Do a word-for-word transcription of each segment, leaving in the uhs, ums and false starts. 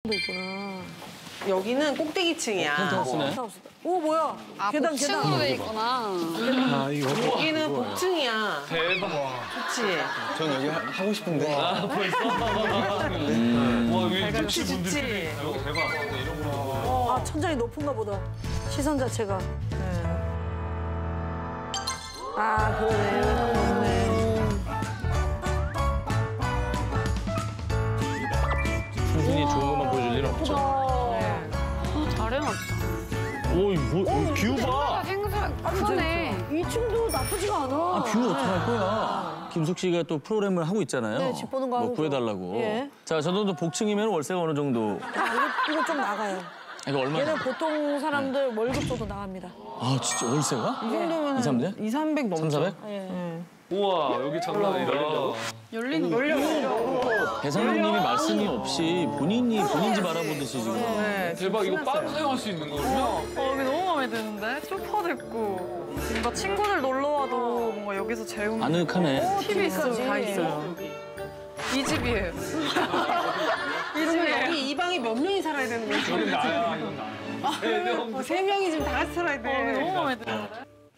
있구나. 여기는 꼭대기층이야. 펜트하우스네. 오 뭐야? 아, 계단 복층으로 계단. 돼 있구나. 아, 이거. 여기는 복층이야. 대박. 좋지. 전 여기 하, 하고 싶은데. 아, 벌써? 음. 와, 여기 좋지, 좋지. 대박. 아 천장이 높은가 보다. 시선 자체가. 아 그러네. 높네. 순순히 좋은 것만 보여줄 일은 없죠. 잘 해놨다. 오, 이 뭐, 이 뷰 봐. 생각 크네. 이 층도 나쁘지가 않아. 아, 뷰 어떡할 거야. 김숙 씨가 또 프로그램을 하고 있잖아요. 네, 집 보는 거 뭐 하는 구해달라고. 예. 자, 저 정도 복층이면 월세가 어느 정도? 아, 이거, 이거 좀 나가요. 이거 얼마? 얘는 보통 사람들 월급 정도 나갑니다. 아, 진짜 월세가? 이 정도면 이, 삼백? 이, 삼백 넘죠. 삼, 사백? 예. 우와, 여기 장난 아니다. 열리는 열려. 배상님이 말씀이 없이 본인이 본인 집 알아보듯이 지금. 네, 대박, 이거 빵 사용할 수 있는 거군요. 어, 여기 너무 마음에 드는데? 소파도 있고 뭔가 친구들 놀러 와도 뭔가 여기서 재우는 아늑하네. 티비 있어요. 다 있어요. 이 집이에요. 이 그러면 집이에요. 여기 이 방에 몇 명이 살아야 되는 거지? 여기 나야, 이건 나. 세 명. 어, 세 명이 지금 다 같이 살아야 어, 여기 돼. 너무 마음에 드는데?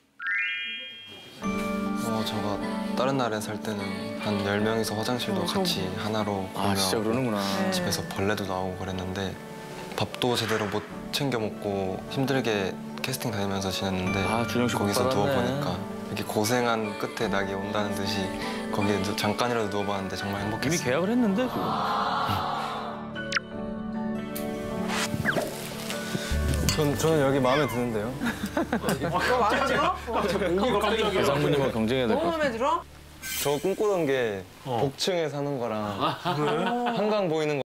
어, 제가 다른 나라에 살 때는 한 열 명이서 화장실도 같이 하나로 아, 진짜 공유하고 그러는구나. 집에서 벌레도 나오고 그랬는데 밥도 제대로 못 챙겨 먹고 힘들게 캐스팅 다니면서 지냈는데 아, 준영 씨 거기서 못 받았네. 누워보니까 이렇게 고생한 끝에 낙이 온다는 듯이 거기에 누, 잠깐이라도 누워봤는데 정말 이미 행복했어요. 계약을 했는데 지금. 전, 저는 여기 마음에 드는데요. 너 마음에 들어? 배상무님과 경쟁해야 될 것 너무 같아. 마음에 들어? 저 꿈꾸던 게 복층에 사는 거랑 한강 보이는 거